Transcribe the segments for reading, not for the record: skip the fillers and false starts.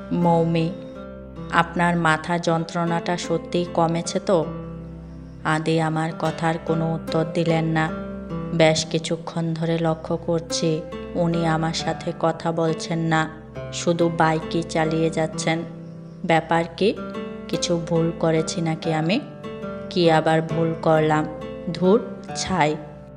মৌমি, আপনার মাথা যন্ত্রণাটা সত্যিই কমেছে তো? আদি আমার কথার কোনো উত্তর দিলেন না। বেশ কিছুক্ষণ ধরে লক্ষ্য করছি উনি আমার সাথে কথা বলছেন না, শুধু বাইকই চালিয়ে যাচ্ছেন। ব্যাপার কি? কিছু ভুল করেছি নাকি আমি? কি আবার ভুল করলাম? ধুর, ছাই।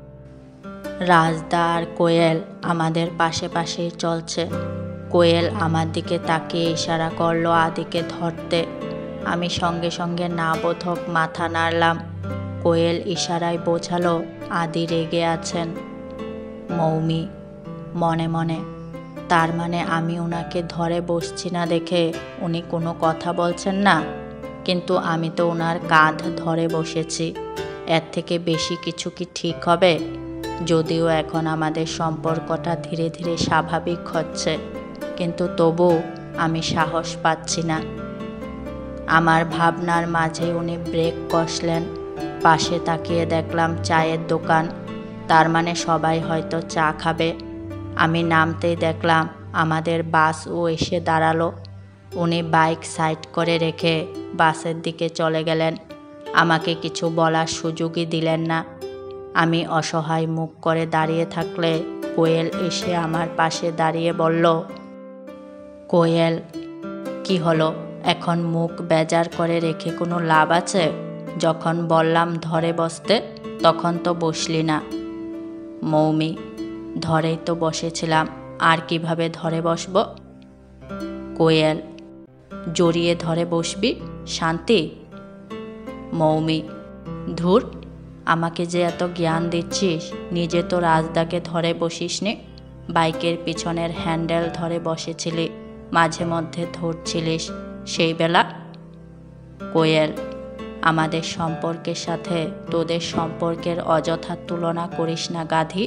রাজদা আর কোয়েল আমাদের পাশে পাশেই চলছে। কোয়েল আমার দিকে তাকিয়ে ইশারা করলো আদিকে ধরতে। আমি সঙ্গে সঙ্গে না বোধক মাথা নাড়লাম। কোয়েল ইশারায় বোঝালো আদি রেগে আছেন। মৌমি মনে মনে, তার মানে আমি ওনাকে ধরে বসছি না দেখে উনি কোনো কথা বলছেন না, কিন্তু আমি তো ওনার কাঁধ ধরে বসেছি। এর থেকে বেশি কিছু কি ঠিক হবে? যদিও এখন আমাদের সম্পর্কটা ধীরে ধীরে স্বাভাবিক হচ্ছে, কিন্তু তবু আমি সাহস পাচ্ছি না। আমার ভাবনার মাঝে উনি ব্রেক কষলেন। পাশে তাকিয়ে দেখলাম চায়ের দোকান, তার মানে সবাই হয়তো চা খাবে। আমি নামতেই দেখলাম আমাদের বাসও এসে দাঁড়ালো। উনি বাইক সাইড করে রেখে বাসের দিকে চলে গেলেন। আমাকে কিছু বলার সুযোগই দিলেন না। আমি অসহায় মুখ করে দাঁড়িয়ে থাকলে কোয়েল এসে আমার পাশে দাঁড়িয়ে বলল, কোয়েল, কি হলো? এখন মুখ বেজার করে রেখে কোনো লাভ আছে? যখন বললাম ধরে বসতে তখন তো বসলি না। মৌমি, ধরেই তো বসেছিলাম, আর কিভাবে ধরে বসবো? কোয়েল, জড়িয়ে ধরে বসবি, শান্তি। মৌমি, ধুর, আমাকে যে এত জ্ঞান দিচ্ছিস, নিজে তো রাজদাকে ধরে বসিসনি। বাইকের পিছনের হ্যান্ডেল ধরে বসেছিলি, মাঝে মধ্যে ধরছিলিস সেই বেলা। কোয়েল, আমাদের সম্পর্কের সাথে তোদের সম্পর্কের অযথা তুলনা করিস না গাধি।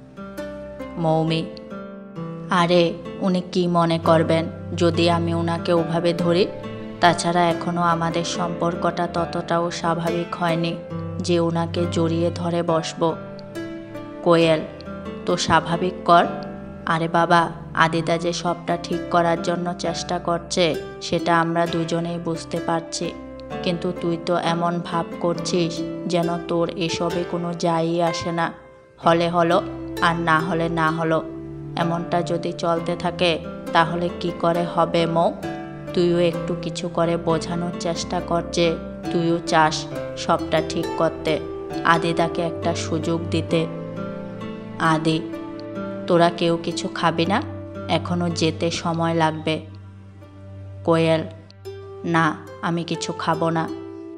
মৌমি, আরে উনি কি মনে করবেন যদি আমি ওনাকে ওভাবে ধরি? তাছাড়া এখনও আমাদের সম্পর্কটা ততটাও স্বাভাবিক হয়নি যে ওনাকে জড়িয়ে ধরে বসবো। কোয়েল, তো স্বাভাবিক কর। আরে বাবা, আদিদা যে সবটা ঠিক করার জন্য চেষ্টা করছে সেটা আমরা দুজনেই বুঝতে পারছি, কিন্তু তুই তো এমন ভাব করছিস যেন তোর এসবে কোনো যায়ই আসে না। হলে হলো, আর না হলে না হলো। এমনটা যদি চলতে থাকে তাহলে কি করে হবে মৌ? তুইও একটু কিছু করে বোঝানোর চেষ্টা কর যে তুইও চাস সবটা ঠিক করতে, আদিদাকে একটা সুযোগ দিতে। আদি, তোরা কেউ কিছু খাবি না? এখনো যেতে সময় লাগবে। কোয়েল, না, আমি কিছু খাবো না।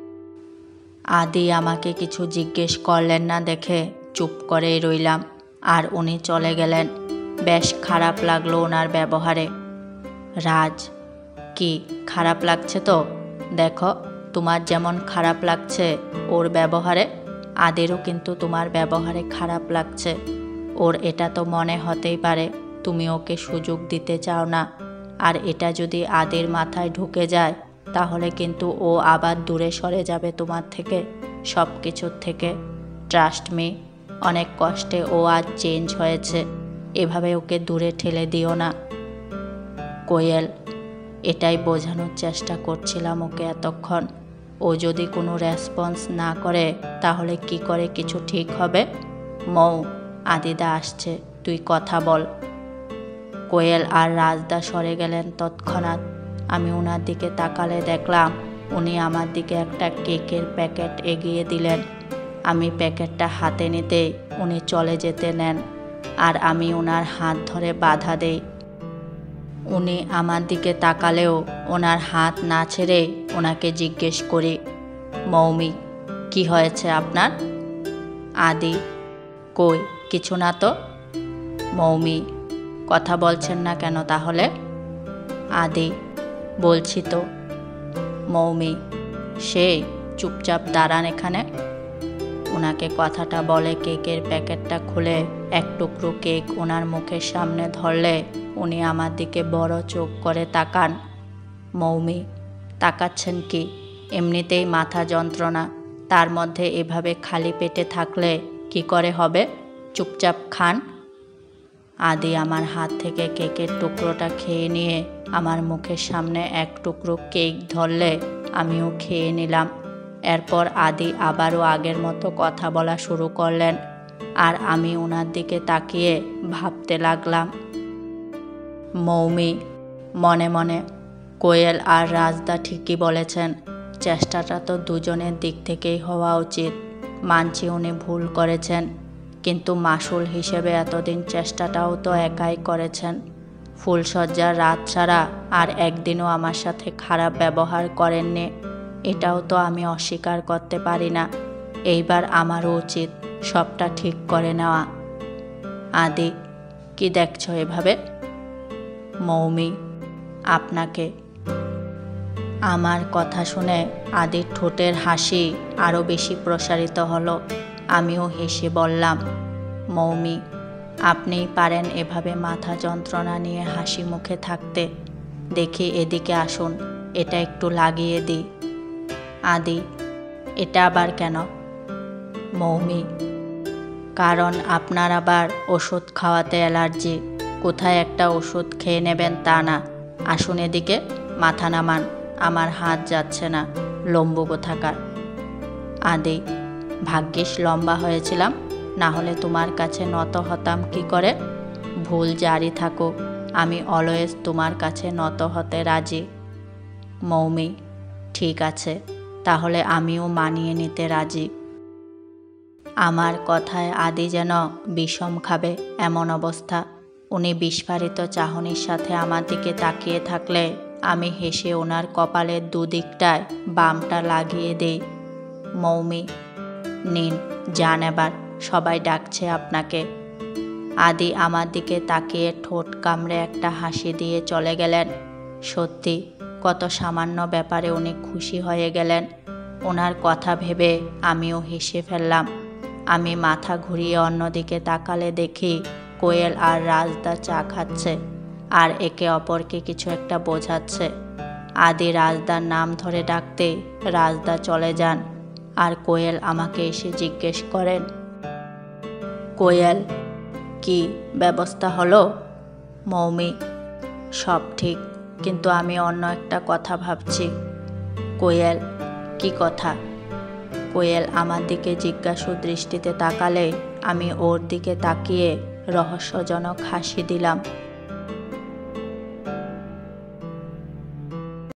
আদি আমাকে কিছু জিজ্ঞেস করলেন না দেখে চুপ করেই রইলাম, আর উনি চলে গেলেন। বেশ খারাপ লাগলো ওনার ব্যবহারে। রাজ, কি খারাপ লাগছে তো? দেখো, তোমার যেমন খারাপ লাগছে ওর ব্যবহারে, আদিরও কিন্তু তোমার ব্যবহারে খারাপ লাগছে। ওর এটা তো মনে হতেই পারে তুমি ওকে সুযোগ দিতে চাও না, আর এটা যদি আদির মাথায় ঢুকে যায় তাহলে কিন্তু ও আবার দূরে সরে যাবে তোমার থেকে, সব কিছুর থেকে। ট্রাস্ট মি, অনেক কষ্টে ও আজ চেঞ্জ হয়েছে, এভাবে ওকে দূরে ঠেলে দিও না। কোয়েল, এটাই বোঝানোর চেষ্টা করছিলাম ওকে এতক্ষণ। ও যদি কোনো রেসপন্স না করে তাহলে কি করে কিছু ঠিক হবে? মৌ, আদিদা আসছে, তুই কথা বল। কোয়েল আর রাজদা সরে গেলেন তৎক্ষণাৎ। আমি ওনার দিকে তাকালে দেখলাম উনি আমার দিকে একটা কেকের প্যাকেট এগিয়ে দিলেন। আমি প্যাকেটটা হাতে নিতেই উনি চলে যেতে নেন, আর আমি ওনার হাত ধরে বাধা দেই। উনি আমার দিকে তাকালেও ওনার হাত না ছেড়ে ওনাকে জিজ্ঞেস করি, মৌমি, কি হয়েছে আপনার? আদি, কই কিছু না তো। মৌমি, কথা বলছেন না কেন তাহলে? আদি, বলছি তো। মৌমি, সেই চুপচাপ দাঁড়ান এখানে। ওনাকে কথাটা বলে কেকের প্যাকেটটা খুলে এক টুকরো কেক ওনার মুখের সামনে ধরলে উনি আমার দিকে বড় চোখ করে তাকান। মৌমি, তাকাচ্ছেন কি? এমনিতেই মাথা যন্ত্রণা, তার মধ্যে এভাবে খালি পেটে থাকলে কি করে হবে? চুপচাপ খান। আদি আমার হাত থেকে কেকের টুকরোটা খেয়ে নিয়ে আমার মুখের সামনে এক টুকরো কেক ধরলে আমিও খেয়ে নিলাম। এরপর আদি আবারও আগের মতো কথা বলা শুরু করলেন, আর আমি ওনার দিকে তাকিয়ে ভাবতে লাগলাম। মৌমি মনে মনে, কোয়েল আর রাজদা ঠিকই বলেছেন, চেষ্টাটা তো দুজনের দিক থেকেই হওয়া উচিত। মানছি উনি ভুল করেছেন, কিন্তু মাসুল হিসেবে এতদিন চেষ্টাটাও তো একাই করেছেন। ফুলশয্যার রাত ছাড়া আর একদিনও আমার সাথে খারাপ ব্যবহার করেননি, এটাও তো আমি অস্বীকার করতে পারি না। এইবার আমারও উচিত সবটা ঠিক করে নেওয়া। আদি, কি দেখছো এভাবে? মৌমি, আপনাকে। আমার কথা শুনে আদির ঠোঁটের হাসি আরও বেশি প্রসারিত হলো। আমিও হেসে বললাম, মৌমি, আপনিই পারেন এভাবে মাথা যন্ত্রণা নিয়ে হাসি মুখে থাকতে। দেখি এদিকে আসুন, এটা একটু লাগিয়ে দিই। আদি, এটা আবার কেন? মৌমি, কারণ আপনার আবার ওষুধ খাওয়াতে অ্যালার্জি। কোথায় একটা ওষুধ খেয়ে নেবেন তা না। আসুন এদিকে, মাথা নামান, আমার হাত যাচ্ছে না, লম্বু কোথাকার। আদি, ভাগ্যিস লম্বা হয়েছিলাম, না হলে তোমার কাছে নত হতাম কি করে? ভুল জারি থাকুক, আমি অলওয়েজ তোমার কাছে নত হতে রাজি। মৌমি, ঠিক আছে, তাহলে আমিও মানিয়ে নিতে রাজি। আমার কথায় আদি যেন বিষম খাবে এমন অবস্থা। উনি বিস্ফারিত চাহনির সাথে আমার দিকে তাকিয়ে থাকলে আমি হেসে ওনার কপালের দুদিকটায় বামটা লাগিয়ে দিই। মৌমি, নিন, যান এবার, সবাই ডাকছে আপনাকে। আদি আমার দিকে তাকিয়ে ঠোঁট কামড়ে একটা হাসি দিয়ে চলে গেলেন। সত্যি কত সামান্য ব্যাপারে উনি খুশি হয়ে গেলেন। ওনার কথা ভেবে আমিও হেসে ফেললাম। আমি মাথা ঘুরিয়ে অন্যদিকে তাকালে দেখি কোয়েল আর রাজদা চা খাচ্ছে আর একে অপরকে কিছু একটা বোঝাচ্ছে। আদি রাজদার নাম ধরে ডাকতে রাজদা চলে যান, আর কোয়েল আমাকে এসে জিজ্ঞেস করেন, কোয়েল, কি ব্যবস্থা হলো? মৌমি, সব ঠিক, কিন্তু আমি অন্য একটা কথা ভাবছি। কোয়েল, কি কথা? কোয়েল আমার দিকে জিজ্ঞাসু দৃষ্টিতে তাকালে আমি ওর দিকে তাকিয়ে রহস্যজনক হাসি দিলাম।